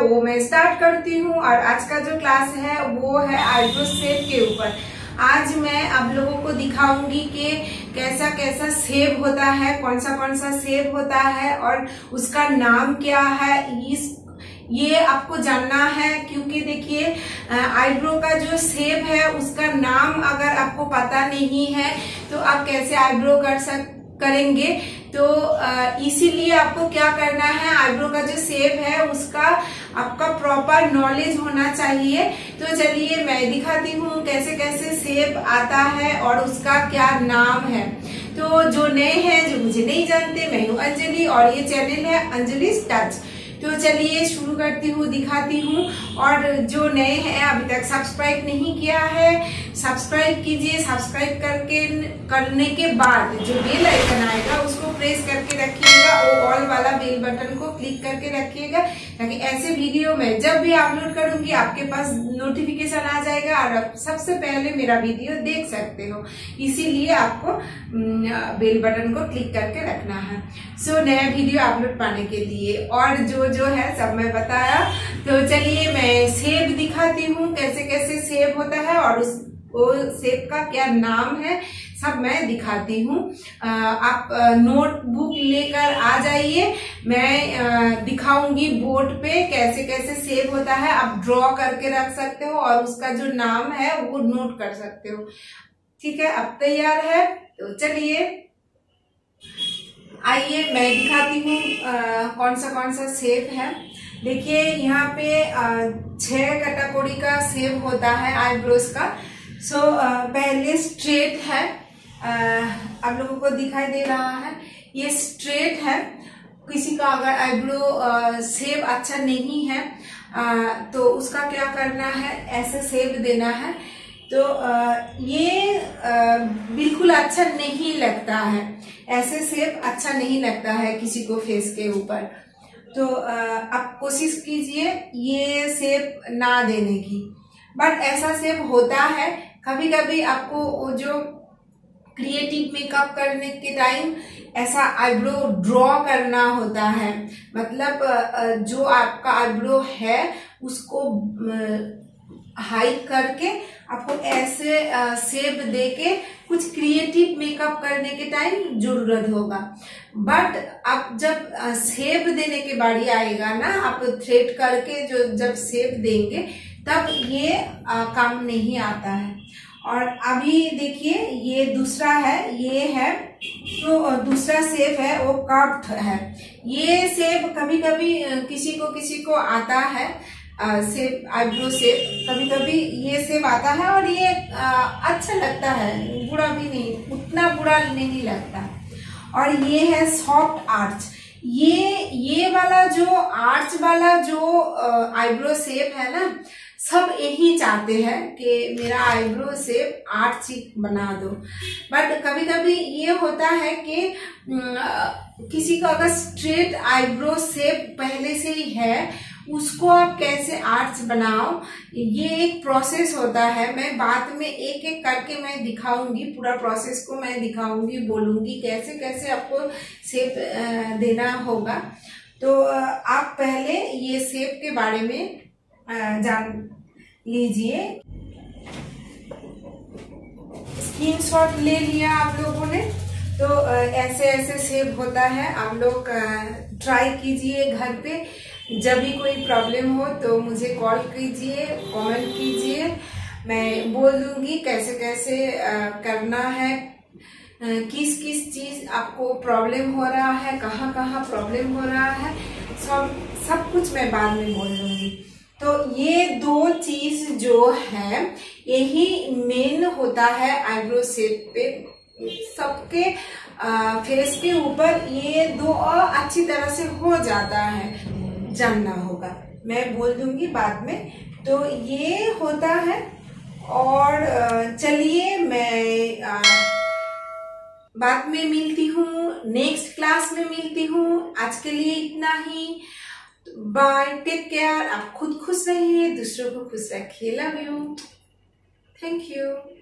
वो मैं स्टार्ट करती हूँ। और आज का जो क्लास है वो है आईब्रो शेप के ऊपर। आज मैं आप लोगों को दिखाऊंगी कि कैसा कैसा शेप होता है, कौन सा शेप होता है और उसका नाम क्या है, ये आपको जानना है। क्योंकि देखिए आईब्रो का जो शेप है उसका नाम अगर आपको पता नहीं है तो आप कैसे आईब्रो करेंगे। तो इसीलिए आपको क्या करना है, आईब्रो का जो शेप है उसका आपका प्रॉपर नॉलेज होना चाहिए। तो चलिए मैं दिखाती हूँ कैसे कैसे शेप आता है और उसका क्या नाम है। तो जो नए हैं, जो मुझे नहीं जानते, मैं हूँ अंजलि और ये चैनल है अंजलि's टच। तो चलिए शुरू करती हूँ, दिखाती हूँ। और जो नए हैं अभी तक सब्सक्राइब नहीं किया है, सब्सक्राइब कीजिए। सब्सक्राइब करने के बाद जो बेल आइकन आएगा उसको प्रेस करके रखिएगा और ऑल वाला बेल बटन को क्लिक करके रखिएगा, ताकि ऐसे वीडियो में जब भी अपलोड करूंगी आपके पास नोटिफिकेशन आ जाएगा और आप सबसे पहले मेरा वीडियो देख सकते हो। इसीलिए आपको बेल बटन को क्लिक करके रखना है सो नया वीडियो अपलोड पाने के लिए। और जो है सब मैं बताया। तो चलिए मैं शेप दिखाती हूँ, कैसे कैसे शेप होता है और वो शेप का क्या नाम है सब मैं दिखाती हूँ। आप नोटबुक लेकर आ जाइए, मैं दिखाऊंगी बोर्ड पे कैसे कैसे शेप होता है। आप ड्रॉ करके रख सकते हो और उसका जो नाम है वो नोट कर सकते हो। ठीक है, अब तैयार है तो चलिए आइए मैं दिखाती हूँ कौन सा शेप है। देखिए यहाँ पे 6 कैटेगरी का शेप होता है आईब्रोज का। सो पहले स्ट्रेट है, आप लोगों को दिखाई दे रहा है, ये स्ट्रेट है। किसी का अगर आईब्रो शेप अच्छा नहीं है तो उसका क्या करना है, ऐसे शेप देना है। तो ये बिल्कुल अच्छा नहीं लगता है, ऐसे शेप अच्छा नहीं लगता है किसी को फेस के ऊपर। तो आप कोशिश कीजिए ये शेप ना देने की। बट ऐसा शेप होता है कभी कभी, आपको जो क्रिएटिव मेकअप करने के टाइम ऐसा आईब्रो ड्रॉ करना होता है। मतलब जो आपका आईब्रो है उसको हाइड करके आपको ऐसे शेप देके कुछ क्रिएटिव मेकअप करने के टाइम जरूरत होगा। बट आप जब शेप देने के बारी आएगा ना, आप थ्रेड करके जब शेप देंगे तब ये काम नहीं आता है। और अभी देखिए ये दूसरा है, ये है तो दूसरा शेप है वो कर्व्ड है। ये शेप कभी कभी किसी को आता है शेप, आईब्रो शेप कभी कभी ये शेप आता है और ये अच्छा लगता है, बुरा भी नहीं, उतना बुरा नहीं लगता। और ये है सॉफ्ट आर्च। ये वाला जो आर्च वाला जो आईब्रो शेप है ना, सब यही चाहते हैं कि मेरा आईब्रो शेप आर्च बना दो। बट कभी कभी ये होता है कि किसी का अगर स्ट्रेट आईब्रो शेप पहले से ही है, उसको आप कैसे आर्च बनाओ, ये एक प्रोसेस होता है। मैं बाद में एक एक करके मैं दिखाऊंगी, पूरा प्रोसेस को मैं दिखाऊंगी, बोलूंगी कैसे कैसे आपको शेप देना होगा। तो आप पहले ये शेप के बारे में जान लीजिए। स्क्रीनशॉट ले लिया आप लोगों ने, तो ऐसे ऐसे शेप होता है। आप लोग ट्राई कीजिए घर पे। जब भी कोई प्रॉब्लम हो तो मुझे कॉल कीजिए, कमेंट कीजिए, मैं बोल दूंगी कैसे कैसे करना है, किस किस चीज आपको प्रॉब्लम हो रहा है, कहाँ कहाँ प्रॉब्लम हो रहा है, सब कुछ मैं बाद में बोल दूंगी। तो ये 2 चीज जो है यही मेन होता है आईब्रो शेप पे। सबके फेस के ऊपर ये 2 अच्छी तरह से हो जाता है, जानना होगा, मैं बोल दूंगी बाद में। तो ये होता है। और चलिए मैं बाद में मिलती हूँ, नेक्स्ट क्लास में मिलती हूँ। आज के लिए इतना ही, बाय, टेक केयर। आप खुद खुश रहिए, दूसरों को खुश रखिए। Love you, thank you.